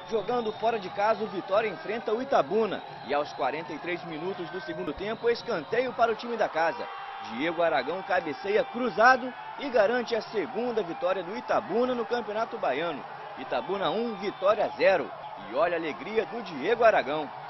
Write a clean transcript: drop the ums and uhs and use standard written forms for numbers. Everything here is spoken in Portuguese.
Jogando fora de casa, o Vitória enfrenta o Itabuna. E aos 43 minutos do segundo tempo, escanteio para o time da casa. Diego Aragão cabeceia cruzado e garante a segunda vitória do Itabuna no Campeonato Baiano. Itabuna 1, Vitória 0. E olha a alegria do Diego Aragão.